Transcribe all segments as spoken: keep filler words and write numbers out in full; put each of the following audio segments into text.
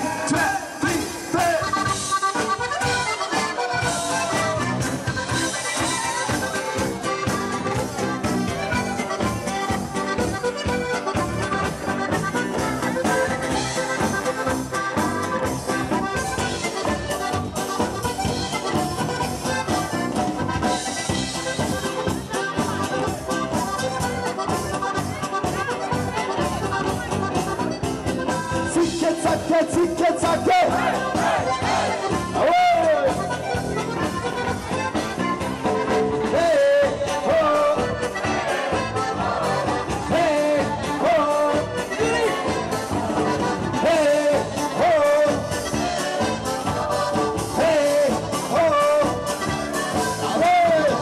twee, drie, vier. Zicke, zacke, zicke, zacke! Hey, ho! Hey, ho! Hey, ho! Hey, ho! Hey!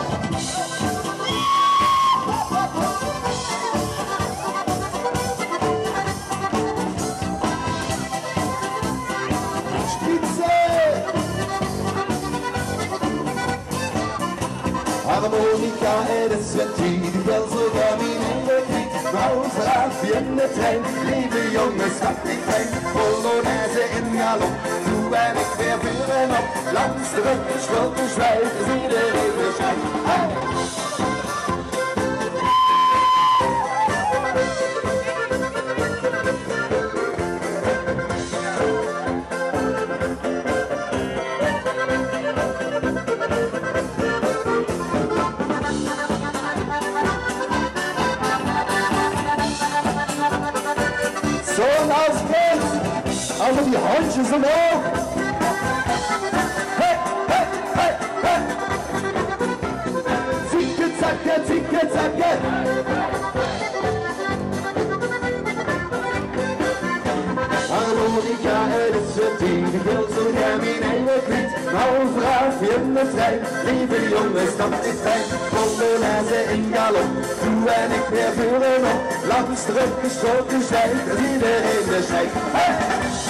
Harmonica en het ventil, wel zodat mijn hele kriek. Vrouw, vraag in de trein, lieve jongen, stap die trein. Polonaise in galop, toe ben ik weer vuur en op. Langs de rug gesloten zwijt, is iedereen beschrijft. Hey! Zo'n afspraak, allemaal die handjes omhoog. Hey, hey, hey, hey. Zicke, zacke, zicke, zacke. Harmonica en het ventil, ik wil zo naar mijn eigen kwiet. Nou vraag je me vrij, lieve jongen, stap ik fijn. Polonaise in galop, toe en ik weer vuren op. Langs teruggeschoten zijn, iedereen beschrijft. Hey!